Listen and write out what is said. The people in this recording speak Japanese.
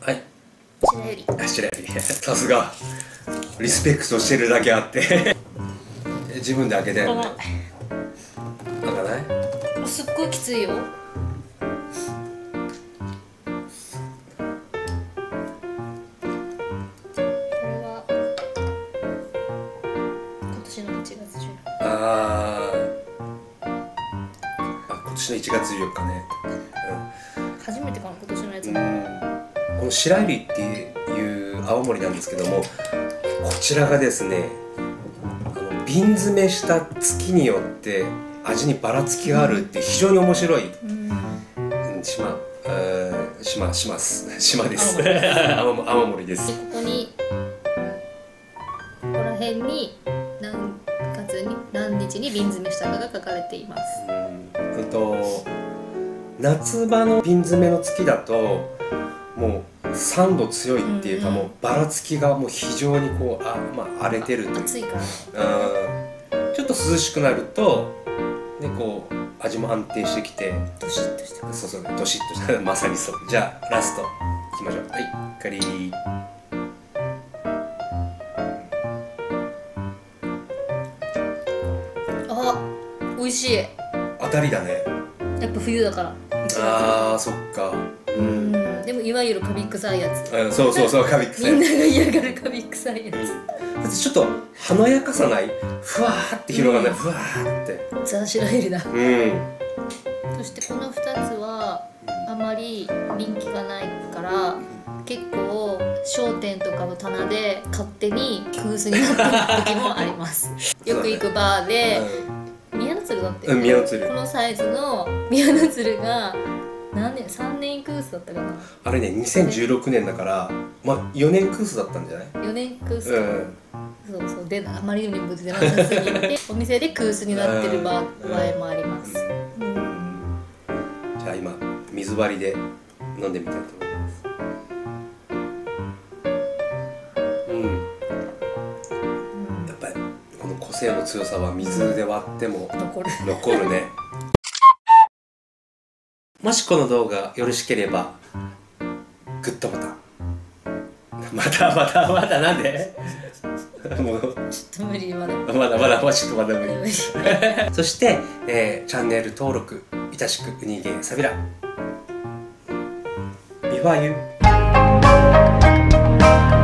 はい。 白百合。 白百合。さすが。リスペクトしてるだけあって自分で開けて。開かない。 すっごいきついよ。 今年の1月14日ね、 初めてかな、今年のやつも、 この白百合っていう青森なんですけども、こちらがですね、瓶詰めした月によって味にばらつきがあるって非常に面白い島です青森です。 ここにここら辺に何月に何日に瓶詰めしたかが書かれています。 夏場の瓶詰めの月だともう酸度強いっていうか、もうばらつきがもう非常にこう荒れてるという、 暑いからね、 ちょっと涼しくなるとでこう味も安定してきてドシッとしてそうそうドシッとしたまさにそう。じゃあラストいきましょう。はい、カリー。 美味しい。 当たりだね。 やっぱ冬だから。 あーそっか。 でもいわゆるカビ臭いやつ。 そうそうそう、カビ臭い。 みんなが嫌がるカビ臭いやつ。 ちょっと華やかさない？ふわーって広がるね。ふわーって。 ザ・白百合だ。そしてこの2つはあまり人気がないから結構商店とかの棚で勝手に空室になってる時もあります。よく行くバーで宮の鶴だって、 宮の鶴、 このサイズの宮の鶴が何年3年空室だったかな。 あれね、2016年だから4年空室だったんじゃない ？4年空室、そうそうであまりにも出なさすぎてお店で空室になってる場合もあります。 じゃあ今水割りで飲んでみたいと思います。やっぱりこの個性の強さは水で割っても残るね。もしこの動画よろしければグッドボタン、まだなんでもうちょっと無理、まだちょっとまだ無理そして、チャンネル登録いたしくうにげさびらビファーユー